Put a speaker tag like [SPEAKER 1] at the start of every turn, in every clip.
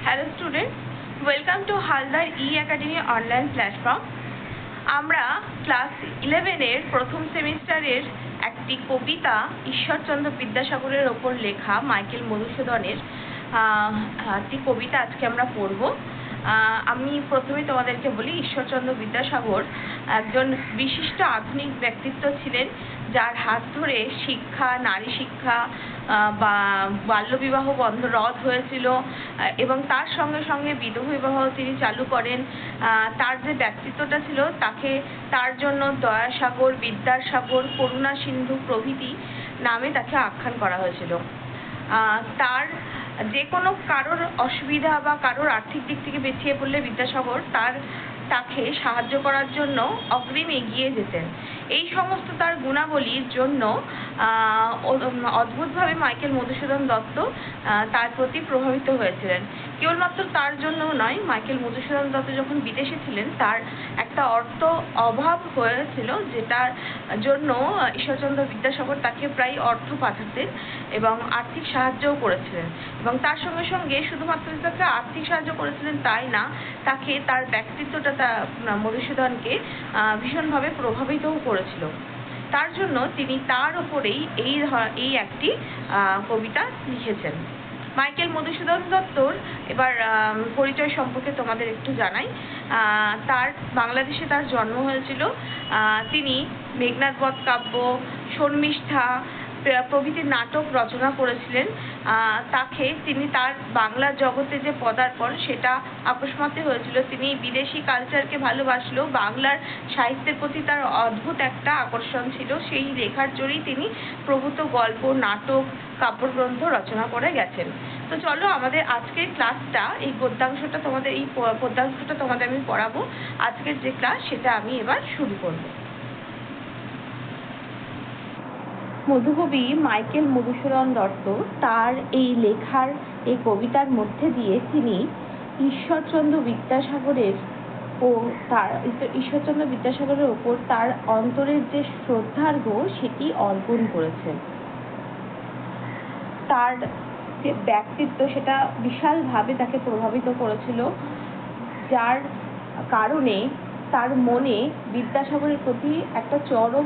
[SPEAKER 1] Hello student, welcome to Haldar academy online platform. আমরা class 11-এর প্রথম সেমিস্টারের একটি কবিতা ঈশ্বরচন্দ্র বিদ্যাসাগরের ওপর লেখা মাইকেল মধুসূদনের একটি কবিতা আজকে আমরা পড়ব। আমি প্রথমে তোমাদেরকে বলি, ঈশ্বরচন্দ্র বিদ্যাসাগর একজন বিশিষ্ট আধুনিক ব্যক্তিত্ব ছিলেন, যার হাত ধরে শিক্ষা, নারী শিক্ষা বা বাল্যবিবাহ বন্ধ রদ হয়েছিল এবং তার সঙ্গে সঙ্গে বিধবা বিবাহ তিনি চালু করেন। তার যে ব্যক্তিত্বটা ছিল তার জন্য দয়াসাগর, বিদ্যাসাগর, করুণা সিন্ধু প্রভৃতি নামে তাকে আখ্যান করা হয়েছিল। তার যে কোনো কারোর অসুবিধা বা কারোর আর্থিক দিক থেকে পিছিয়ে পড়লে বিদ্যাসাগর তাকে সাহায্য করার জন্য অগ্রিম এগিয়ে যেতেন। এই সমস্ত তার গুণাবলীর জন্য অদ্ভুতভাবে মাইকেল মধুসূদন দত্ত তার প্রতি প্রভাবিত হয়েছিলেন। কেবলমাত্র তার জন্য নয়, মাইকেল মধুসূদন দত্ত যখন বিদেশে ছিলেন তার একটা অর্থ অভাব হয়েছিল, যেটার জন্য ঈশ্বরচন্দ্র বিদ্যাসাগর তাকে প্রায় অর্থ পাঠাতেন এবং আর্থিক সাহায্যও করেছিলেন। এবং তার সঙ্গে সঙ্গে শুধুমাত্র তাকে আর্থিক সাহায্য করেছিলেন তাই না, তাকে তার ব্যক্তিত্বটা মধুসূদনকে ভীষণভাবে প্রভাবিতও করেছিল। তার জন্য তিনি তার ওপরেই এই একটি কবিতা লিখেছেন। মাইকেল মধুসূদন দত্তর এবার পরিচয় সম্পর্কে তোমাদের একটু জানাই। বাংলাদেশে তার জন্ম হয়েছিল। তিনি মেঘনাদ বধ কাব্য, শর্মিষ্ঠা প্রভৃতি নাটক রচনা করেছিলেন। তিনি তার বাংলা জগতে যে পদার্পণ সেটা আকস্মাতে হয়েছিল। তিনি বিদেশি কালচারকে ভালোবাসলেও বাংলার সাহিত্যের প্রতি তার অদ্ভুত একটা আকর্ষণ ছিল। সেই লেখার জোরেই তিনি প্রভূত গল্প, নাটক, কাব্যগ্রন্থ রচনা করে গেছেন। তো চলো, আমাদের আজকের ক্লাসটা এই পদ্যাংশটা তোমাদের আমি পড়াবো। আজকের যে ক্লাস সেটা আমি এবার শুরু করব। মধুকবি মাইকেল মধুসূদন দত্ত তার এই লেখার এই কবিতার মধ্যে দিয়ে তিনি ঈশ্বরচন্দ্র বিদ্যাসাগরের ওপর তার অন্তরের যে শ্রদ্ধার্ঘ সেটি অর্পণ করেছেন। তার যে ব্যক্তিত্ব সেটা বিশালভাবে তাকে প্রভাবিত করেছিল, যার কারণে তার মনে বিদ্যাসাগরের প্রতি একটা চরম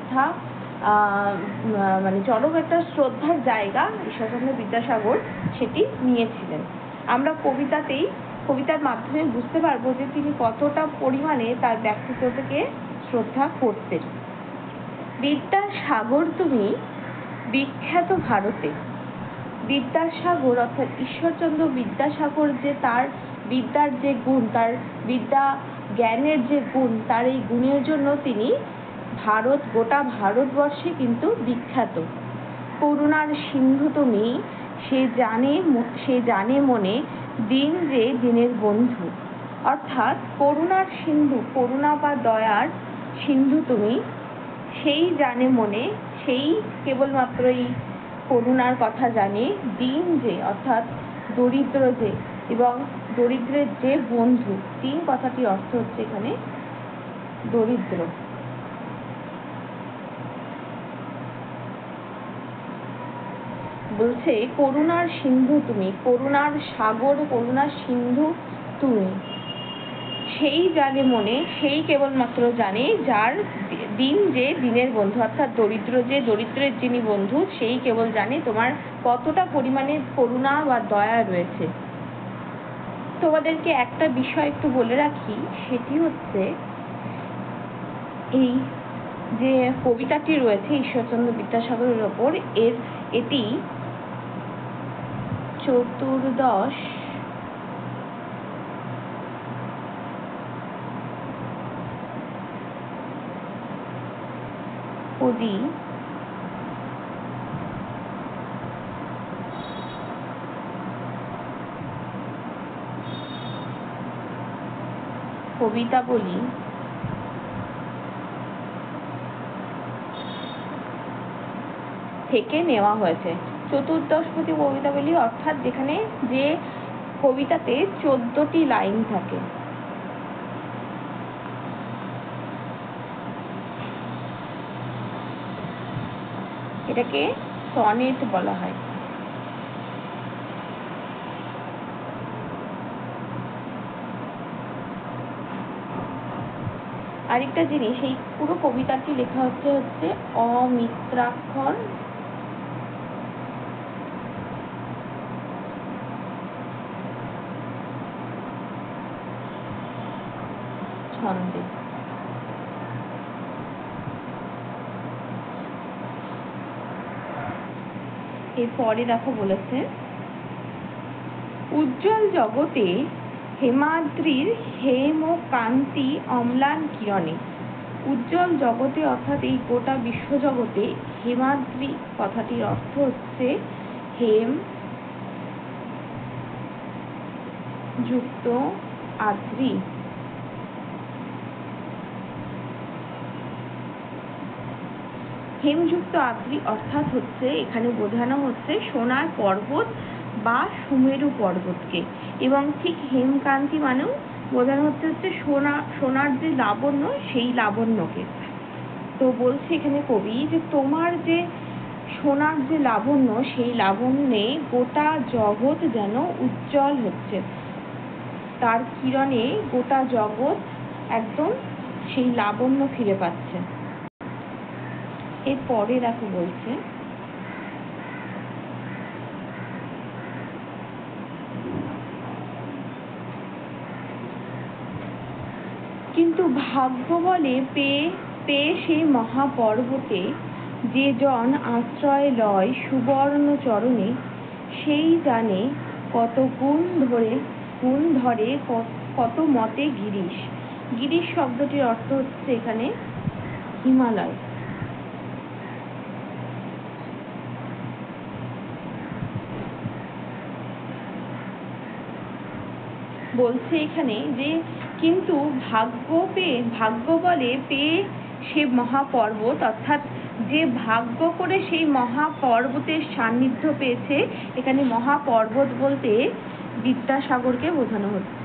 [SPEAKER 1] একটা শ্রদ্ধার জায়গা ঈশ্বরচন্দ্র বিদ্যাসাগর সেটি নিয়েছিলেন। আমরা কবিতার মাধ্যমে বুঝতে পারবো যে তিনি কতটা পরিমাণে তার ব্যক্তিত্ব থেকে শ্রদ্ধা করতেন। বিদ্যাসাগর তুমি বিখ্যাত ভারতে। বিদ্যাসাগর অর্থাৎ ঈশ্বরচন্দ্র বিদ্যাসাগর যে তার বিদ্যার যে গুণ, তার বিদ্যা জ্ঞানের যে গুণ, তার এই গুণের জন্য তিনি গোটা ভারতবর্ষে কিন্তু বিখ্যাত। করুণার সিন্ধু তুমি, সে জানে মনে দিন যে দিনের বন্ধু। অর্থাৎ করুণার সিন্ধু, করুণা বা দয়ার সিন্ধু তুমি, সেই জানে মনে, সেই কেবলমাত্র এই করুণার কথা জানে। দিন যে অর্থাৎ দরিদ্র যে, এবং দরিদ্রের যে বন্ধু, তিন কথাটি অর্থ হচ্ছে এখানে দরিদ্র। বলছে করুণার সিন্ধু তুমি, করুণার সাগর, করুণার সিন্ধু তুমি, সেই জানে মনে, সেই কেবলমাত্র জানে যার দিন যে দিনের বন্ধু। অর্থাৎ দরিদ্রের যিনি বন্ধু, সেই কেবল জানে তোমার কতটা পরিমাণে করুণা বা দয়া রয়েছে। তোমাদেরকে একটা বিষয় একটু বলে রাখি, সেটি হচ্ছে এই যে কবিতাটি রয়েছে ঈশ্বরচন্দ্র বিদ্যাসাগরের ওপর, এটি চতুর্দশ পদী কবিতাবলী থেকে নেওয়া হয়েছে। চতুর্দশপদী কবিতাবলী অর্থাৎ যেখানে যে কবিতাতে 14টি লাইন থাকে। এটাকে সনেট বলা হয়। আরেকটা জিনিস, এই পুরো কবিতাটি লেখা হচ্ছে অমিত্রাক্ষর ছন্দে। এরপরে দেখো বলেছে, উজ্জ্বল জগতে হেমাদ্রির হেম ও কান্তি অম্লান কিরণে। উজ্জ্বল জগতে অর্থাৎ এই গোটা বিশ্বজগতে হেমাদ্রি কথাটির অর্থ হচ্ছে হেম যুক্ত আদ্রি। হেমযুক্ত আদ্রি অর্থাৎ হচ্ছে এখানে বোঝানো হচ্ছে সোনার পর্বত বা সুমেরু পর্বতকে, এবং ঠিক হেমকান্তি মানেও বোঝানো হচ্ছে সোনার যে লাবণ্য সেই লাবণ্যকে। তো বলছে এখানে কবি যে তোমার যে সোনার যে লাবণ্য সেই লাবণ্যে গোটা জগৎ যেন উজ্জ্বল হচ্ছে, তার কিরণে গোটা জগৎ একদম সেই লাবণ্য ফিরে পাচ্ছে। এরপরে দেখো বলছে, কিন্তু ভাগ্য বলে পেয়ে সেই মহাপর্বতে যে জন আশ্রয় লয় সুবর্ণ চরণে, সেই জানে কত গুণ ধরে কত মতে গিরিশ। গিরিশ শব্দটির অর্থ হচ্ছে এখানে হিমালয়। বলছে এখানে যে কিন্তু ভাগ্য বলে পেয়ে সে মহাপর্বত, অর্থাৎ যে ভাগ্য করে সেই মহাপর্বতের সান্নিধ্য পেয়েছে, এখানে মহাপর্বত বলতে বিদ্যাসাগরকে বোঝানো হচ্ছে।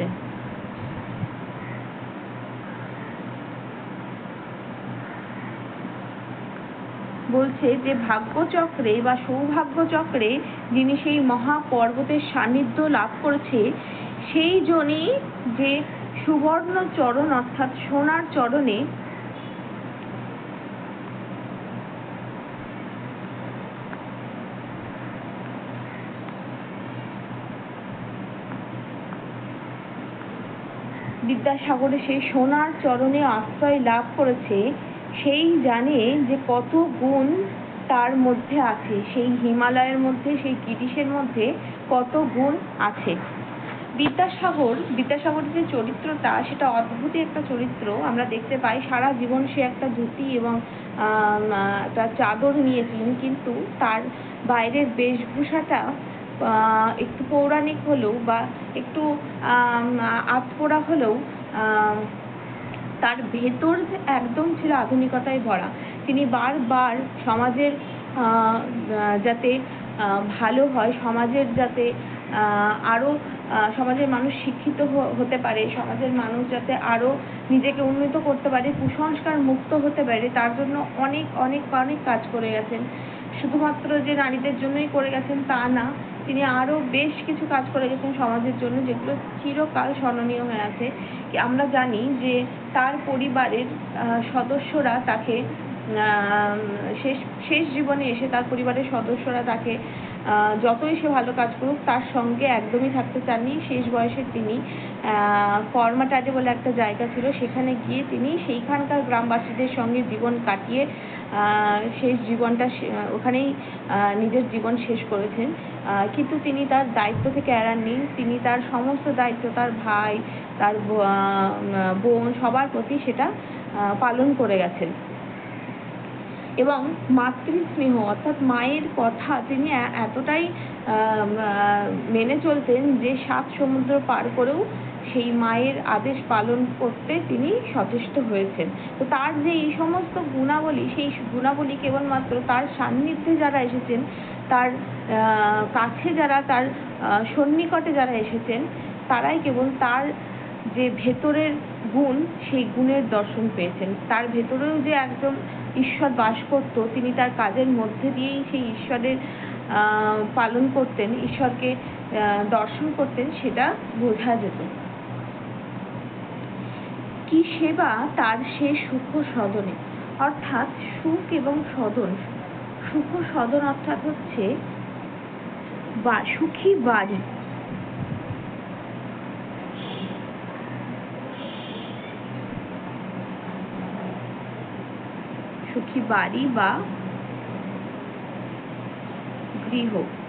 [SPEAKER 1] বলছে যে ভাগ্যচক্রে বা সৌভাগ্য চক্রে যিনি সেই মহাপর্বতের সান্নিধ্য লাভ করেছে, সেই জনই যে সুবর্ণ চরণ অর্থাৎ সোনার চরণে বিদ্যাসাগরে সেই সোনার চরণে আশ্রয় লাভ করেছে, সেই জানে যে কত গুণ তার মধ্যে আছে, সেই হিমালয়ের মধ্যে সেই গিরিশের মধ্যে কত গুণ আছে। বিদ্যাসাগরের যে চরিত্রটা সেটা অদ্ভুতই একটা চরিত্র আমরা দেখতে পাই। সারা জীবন সে একটা ধুতি এবং তার চাদর নিয়েছিলেন, কিন্তু তার বাইরের বেশভূষাটা একটু পৌরাণিক হলেও বা একটু আধপোড়া হলেও তার ভেতর একদম ছিল আধুনিকতায় ভরা। তিনি বারবার সমাজের যাতে ভালো হয়, সমাজের যাতে আরও সমাজের মানুষ শিক্ষিত হতে পারে, সমাজের মানুষ যাতে আরও নিজেকে উন্নত করতে পারে, কুসংস্কার মুক্ত হতে পারে, তার জন্য অনেক অনেক অনেক কাজ করে গেছেন। শুধুমাত্র যে নারীদের জন্যই করে গেছেন তা না, তিনি আরও বেশ কিছু কাজ করে গেছেন সমাজের জন্য, যেগুলো চিরকাল স্মরণীয় হয়ে আছে। আমরা জানি যে তার পরিবারের সদস্যরা তাকে শেষ জীবনে এসে তার পরিবারের সদস্যরা তাকে যতই সে ভালো কাজ করুক তার সঙ্গে একদমই থাকতে চাননি। শেষ বয়সে তিনি কর্মাটাডে বলে একটা জায়গা ছিল, সেখানে গিয়ে তিনি সেইখানকার গ্রামবাসীদের সঙ্গে জীবন কাটিয়ে শেষ জীবনটা ওখানেই নিজের জীবন শেষ করেছেন। কিন্তু তিনি তার দায়িত্ব থেকে এড়াননি। তিনি তার সমস্ত দায়িত্ব তার ভাই, তার বোন, সবার প্রতি সেটা পালন করে গেছেন। এবং মাতৃস্নেহ অর্থাৎ মায়ের কথা তিনি এতটাই মেনে চলতেন যে 7 সমুদ্র পার করেও সেই মায়ের আদেশ পালন করতে তিনি সচেষ্ট হয়েছেন। তো তার যে এই সমস্ত গুণাবলী, সেই গুণাবলী কেবলমাত্র তার সান্নিধ্যে যারা এসেছেন, তার কাছে যারা, তার সন্নিকটে যারা এসেছেন, তারাই কেবল তার যে ভেতরের গুণ সেই গুণের দর্শন পেয়েছেন। তার ভেতরেও যে একজন ঈশ্বর বাস করত, তিনি তার কাজের মধ্যে দিয়েই সেই ঈশ্বরের পালন করতেন, ঈশ্বরকে দর্শন করতেন, সেটা বোঝা যেত। কি সেবা তার সে সুখ সদনে, অর্থাৎ সুখ এবং সদন। সুখ সদন অর্থাৎ হচ্ছে সুখী বাড়ি। সুখী বাড়ি বা গৃহ।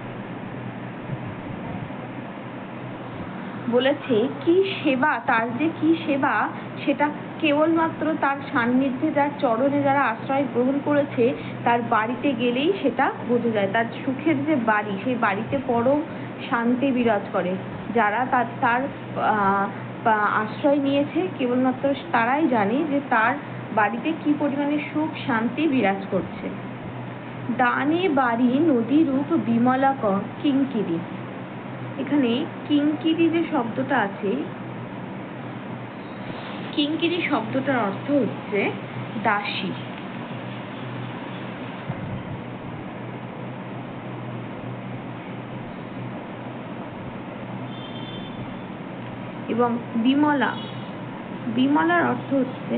[SPEAKER 1] বলেছে কি সেবা তার যে কি সেবা সেটা কেবলমাত্র তার সান্নিধ্যে, তার চরণে যারা আশ্রয় গ্রহণ করেছে তার বাড়িতে গেলেই সেটা বোঝা যায়। তার সুখের যে বাড়ি, সেই বাড়িতে পরম শান্তি বিরাজ করে। যারা তার আশ্রয় নিয়েছে কেবলমাত্র তারাই জানে যে তার বাড়িতে কি পরিমাণে সুখ শান্তি বিরাজ করছে। দানে বাড়ি নদী রূপ বিমলা কিঙ্কিরি। এখানে কিঙ্কিরি যে শব্দটা আছে, কিঙ্কিরি শব্দটার অর্থ হচ্ছে দাসী। এবং বিমলা, বিমলার অর্থ হচ্ছে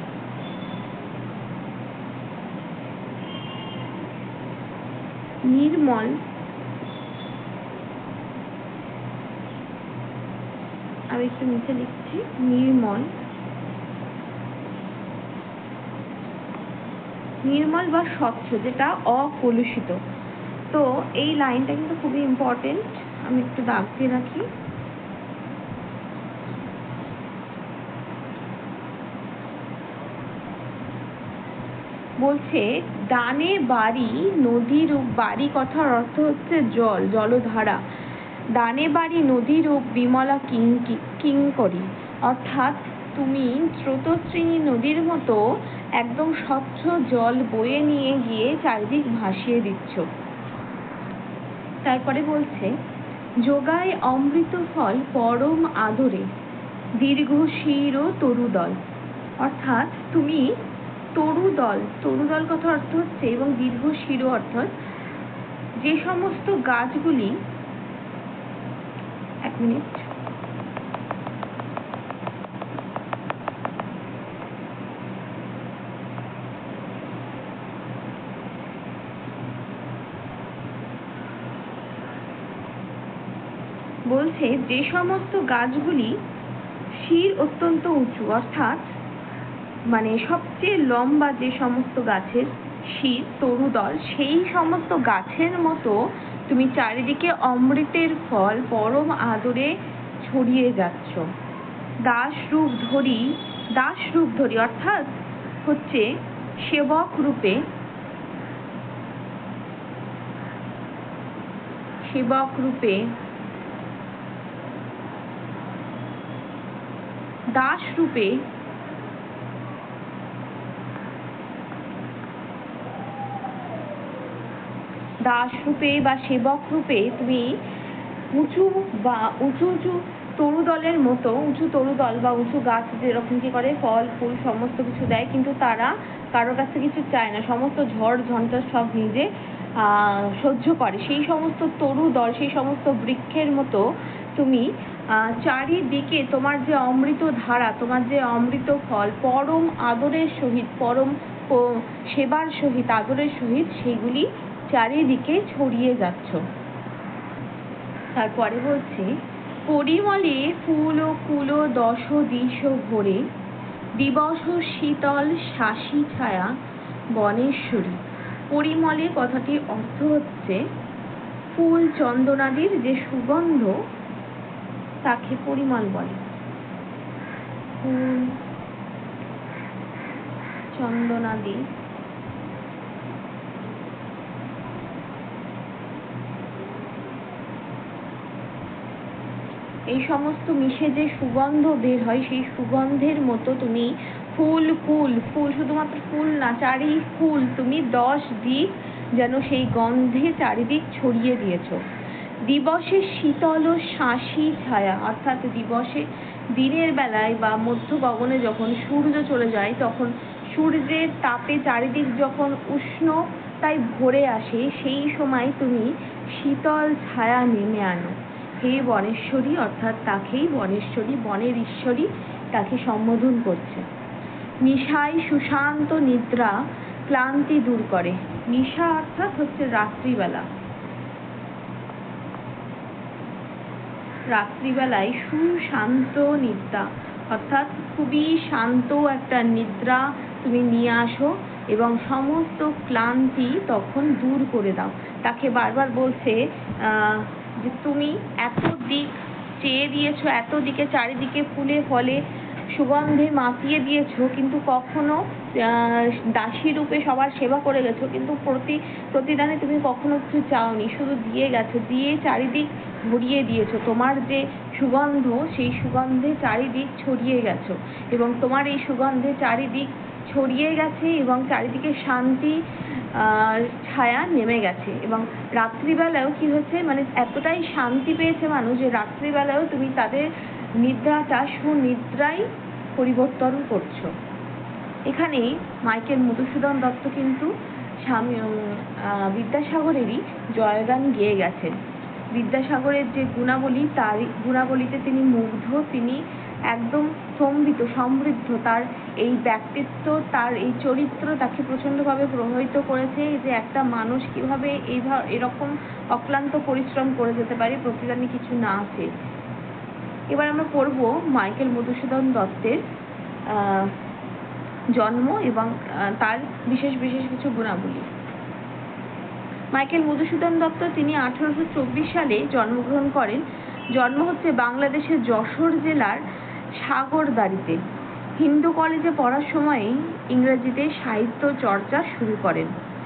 [SPEAKER 1] নির্মল। আমি একটু নিচে লিখছি, নির্মল, নির্মল বা স্বচ্ছ, যেটা অকলুষিত। তো এই লাইনটা কিন্তু খুবই ইম্পর্টেন্ট, আমি একটু দাগ দিয়ে রাখি। বলছে দানে বাড়ি নদী রূপ, বাড়ি কথার অর্থ হচ্ছে জল, জলধারা। দানে বাড়ি নদী রূপ বিমলা কিঙ্করি, অর্থাৎ তুমি স্রোতস্বিনী নদীর মতো একদম স্বচ্ছ জল বয়ে নিয়ে গিয়ে চারিদিক ভাসিয়ে দিচ্ছ। তারপরে বলছে যোগায় অমৃত ফল পরম আদরে দীর্ঘ শির ও তরুদল, অর্থাৎ তুমি তরুদল, তরুদল কথা অর্থ হচ্ছে এবং দীর্ঘ শির অর্থাৎ যে সমস্ত গাছগুলি, এক মিনিট, বলছে যে সমস্ত গাছগুলি শির অত্যন্ত উঁচু, অর্থাৎ মানে সবচেয়ে লম্বা যে সমস্ত গাছের শির তরুদল, সেই সমস্ত গাছের মতো তুমি চারিদিকে অমৃতের ফল পরম আদরে ছড়িয়ে যাচ্ছ। দাস রূপ ধরি, দাস রূপ ধরি অর্থাৎ হচ্ছে সেবক রূপে, সেবক রূপে, দাস রূপে, দাস রূপে বা সেবক রূপে তুমি উঁচু বা উঁচু উঁচু তরুদলের মতো, উঁচু তরুদল বা উঁচু গাছ যেরকম কি করে ফল ফুল সমস্ত কিছু দেয়, কিন্তু তারা কারোর কাছে কিছু চায় না, সমস্ত ঝড় ঝঞ্ঝা সব নিজে সহ্য করে, সেই সমস্ত তরুদল, সেই সমস্ত বৃক্ষের মতো তুমি চারিদিকে তোমার যে অমৃত ধারা, তোমার যে অমৃত ফল পরম আদরের সহিত, পরম সেবার সহিত, আদরের সহিত সেগুলি চারিদিকে ছড়িয়ে যাচ্ছ। তারপরে বলছে পরিমলে ফুল ও কুল দশ দিশ ভরে দিবস শীতল শাসি ছায়া বনেশ্বরী। পরিমলে কথাটির অর্থ হচ্ছে ফুল চন্দনাদির যে সুগন্ধ তাকে পরিমল বলে। ফুল চন্দনাদি এই সমস্ত মিশে যে সুগন্ধ বের হয়, সেই সুগন্ধের মতো তুমি ফুল ফুল ফুল, শুধুমাত্র ফুল না, চারি ফুল তুমি 10 দিক যেন সেই গন্ধে চারিদিক ছড়িয়ে দিয়েছ। দিবসে শীতল ও শাসি ছায়া, অর্থাৎ দিবসে দিনের বেলায় বা মধ্য গগনে যখন সূর্য চলে যায়, তখন সূর্যের তাপে চারিদিক যখন উষ্ণ তাই ভরে আসে, সেই সময় তুমি শীতল ছায়া নেমে আনো। হে বনেশ্বরী, অর্থাৎ তাকেই বনেশ্বরী, বনের ঈশ্বরী তাকে সম্বোধন করছে। নিশায় সুশান্ত নিদ্রা ক্লান্তি দূর করে। নিশা অর্থাৎ হচ্ছে রাত্রিবেলা। রাত্রিবেলায় সুশান্ত নিদ্রা অর্থাৎ খুবই শান্ত একটা নিদ্রা তুমি নিয়ে আসো এবং সমস্ত ক্লান্তি তখন দূর করে দাও। তাকে বারবার বলছে যে তুমি এত দিক চেয়ে দিয়েছো, এত দিকে চারিদিকে ফুলে ফলে সুগন্ধে মাতিয়ে দিয়েছো, কিন্তু কখনো দাসী রূপে সবার সেবা করে গেছো, কিন্তু প্রতিদানে তুমি কখনো কিছু চাওনি, শুধু দিয়ে গেছো, দিয়ে চারিদিক ভরিয়ে দিয়েছো। তোমার যে সুগন্ধ, সেই সুগন্ধে চারিদিক ছড়িয়ে গেছো এবং তোমার এই সুগন্ধে চারিদিক ছড়িয়ে গেছে এবং চারিদিকে শান্তি ছায়া নেমে গেছে। এবং রাত্রিবেলাও কি হচ্ছে, মানে এতটাই শান্তি পেয়েছে মানুষ যে রাত্রিবেলাও তুমি তাদের নিদ্রাটা সুনিদ্রায় পরিবর্তন করছো। এখানে মাইকেল মধুসূদন দত্ত কিন্তু বিদ্যাসাগরেরই জয়গান গেয়ে গেছেন। বিদ্যাসাগরের যে গুণাবলী, তার গুণাবলীতে তিনি মুগ্ধ, তিনি একদম স্তম্ভিত, সমৃদ্ধ। তার এই ব্যক্তিত্ব, তার এই চরিত্র তাকে প্রচণ্ডভাবে প্রভাবিত করেছে যে একটা মানুষ কিভাবে এরকম অক্লান্ত পরিশ্রম করে যেতে পারে প্রতিদানে কিছু না আছে। এবার আমরা পড়ব মাইকেল মধুসূদন দত্তের জন্ম এবং তার বিশেষ বিশেষ কিছু গুণাবলী। মাইকেল মধুসূদন দত্ত তিনি 1824 সালে জন্মগ্রহণ করেন। জন্ম হচ্ছে বাংলাদেশের যশোর জেলার সাগরদাড়িতে। হিন্দু কলেজে পড়ার সময়ই ইংরেজিতে সাহিত্য চর্চা শুরু করেন।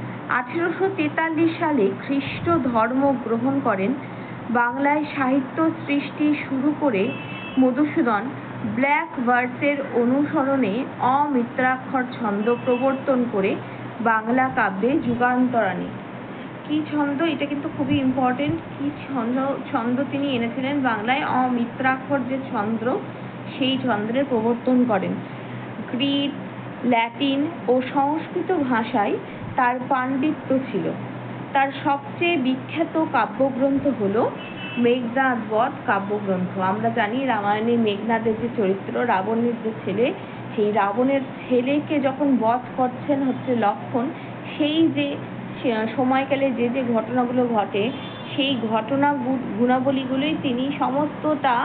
[SPEAKER 1] 1843 সালে খ্রিস্ট ধর্ম গ্রহণ করেন। বাংলায় সাহিত্য সৃষ্টি শুরু করে মধুসূদন ব্ল্যাক ভার্সের অনুসরণে অমিত্রাক্ষর ছন্দ প্রবর্তন করে বাংলা কাব্যে যুগান্তর আনে। কি ছন্দ, এটা কিন্তু খুবই ইম্পর্টেন্ট। কি ছন্দ তিনি এনেছিলেন বাংলায়? অমিত্রাক্ষর যে ছন্দ, সেই ছন্দের প্রবর্তন করেন। গ্রিক, ল্যাটিন ও সংস্কৃত ভাষায় তার পাণ্ডিত্য ছিল। তার সবচেয়ে বিখ্যাত কাব্যগ্রন্থ হলো মেঘনাদ বধ কাব্যগ্রন্থ। আমরা জানি রামায়ণে মেঘনাদের যে চরিত্র, রাবণের যে ছেলে, সেই রাবণের ছেলেকে যখন বধ করছেন হচ্ছে লক্ষণ, সেই যে সময়কালে যে যে ঘটনাগুলো ঘটে, সেই ঘটনা গুণাবলীগুলোই তিনি সমস্তটা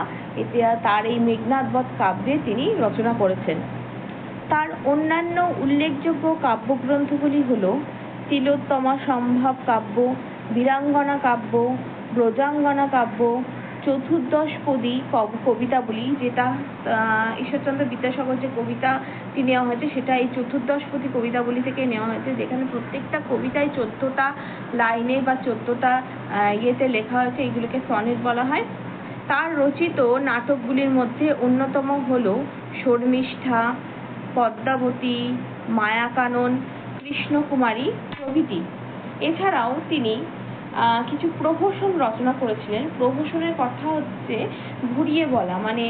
[SPEAKER 1] তার এই মেঘনাদ বধ কাব্যে তিনি রচনা করেছেন। তার অন্যান্য উল্লেখযোগ্য কাব্যগ্রন্থগুলি হল তিলোত্তমা সম্ভব কাব্য, বীরাঙ্গনা কাব্য, ব্রজাঙ্গনা কাব্য, চতুর্দশপদী কবিতাবলী, যেটা ঈশ্বরচন্দ্র বিদ্যাসাগর যে কবিতাটি নেওয়া হয়েছে সেটা এই চতুর্দশপদী কবিতাবলী থেকে নেওয়া হয়েছে, যেখানে প্রত্যেকটা কবিতায় 14টা লাইনে বা 14টা ইয়েতে লেখা হয়েছে। এইগুলোকে সনেট বলা হয়। তার রচিত নাটকগুলির মধ্যে অন্যতম হল শর্মিষ্ঠা, পদ্মাবতী, মায়াকানন, কৃষ্ণকুমারী প্রভৃতি। এছাড়াও তিনি কিছু প্রহসন রচনা করেছিলেন। প্রহসনের কথা হচ্ছে ঘুরিয়ে বলা, মানে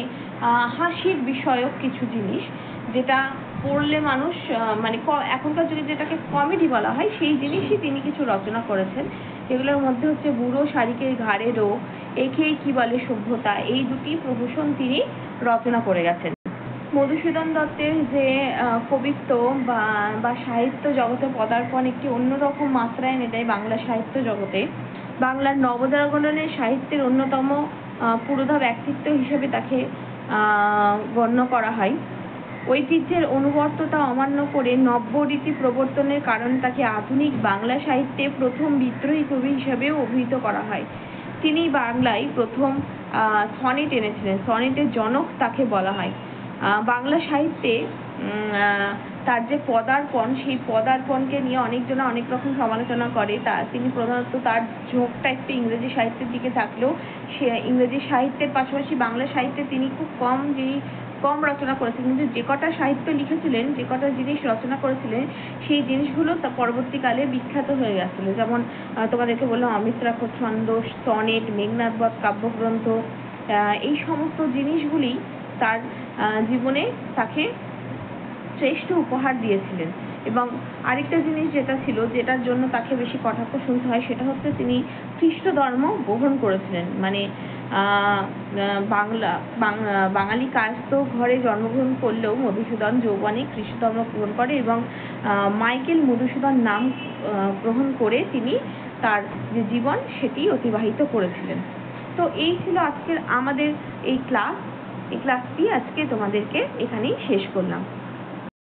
[SPEAKER 1] হাসির বিষয়ক কিছু জিনিস, যেটা পড়লে মানুষ মানে এখনকার যুগে যেটাকে কমেডি বলা হয়, সেই জিনিসই তিনি কিছু রচনা করেছেন। এগুলোর মধ্যে হচ্ছে বুড়ো শালিকের ঘাড়ে রোগ, একে কি বলে সভ্যতা, এই দুটি প্রহসন তিনি রচনা করে গেছেন। মধুসূদন দত্তের যে কবিত্ব বা সাহিত্য জগতে পদার্পণ একটি অন্যরকম মাত্রা এনে দেয় বাংলা সাহিত্য জগতে। বাংলার নবজাগরণের সাহিত্যের অন্যতম পুরোধা ব্যক্তিত্ব হিসেবে তাকে গণ্য করা হয়। ঐতিহ্যের অনুবর্ততা অমান্য করে নব্যরীতি প্রবর্তনের কারণে তাকে আধুনিক বাংলা সাহিত্যে প্রথম বিদ্রোহী কবি হিসেবেও অভিহিত করা হয়। তিনি বাংলায় প্রথম সনেট এনেছিলেন। সনেটের জনক তাকে বলা হয়। বাংলা সাহিত্যে তার যে পদার্পণ, সেই পদার্পণকে নিয়ে অনেকজনা অনেক রকম সমালোচনা করে। তিনি প্রধানত তার ঝোঁকটা একটু ইংরেজি সাহিত্যের দিকে থাকলেও সে ইংরেজি সাহিত্যের পাশাপাশি বাংলা সাহিত্যে তিনি খুব কম রচনা করেছেন, কিন্তু যে কটা সাহিত্য লিখেছিলেন, যে কটা জিনিস রচনা করেছিলেন, সেই জিনিসগুলো তা পরবর্তীকালে বিখ্যাত হয়ে গেছিল। যেমন তোমাদেরকে বললাম অমিত্রাক্ষর ছন্দ, সনেট, মেঘনাদ বধ কাব্যগ্রন্থ, এই সমস্ত জিনিসগুলি তার জীবনে তাকে শ্রেষ্ঠ উপহার দিয়েছিলেন। এবং আরেকটা জিনিস যেটা ছিল, যেটার জন্য তাকে বেশি কটাক্ষ শুনতে হয়, সেটা হচ্ছে তিনি খ্রিস্ট ধর্ম গ্রহণ করেছিলেন। মানে বাঙালি কায়স্থ ঘরে জন্মগ্রহণ করলেও মধুসূদন যৌবনে খ্রিস্ট ধর্ম গ্রহণ করে এবং মাইকেল মধুসূদন নাম গ্রহণ করে তিনি তার যে জীবন সেটি অতিবাহিত করেছিলেন। তো এই ছিল আজকের আমাদের এই ক্লাসটি আজকে তোমাদেরকে এখানেই শেষ করলাম।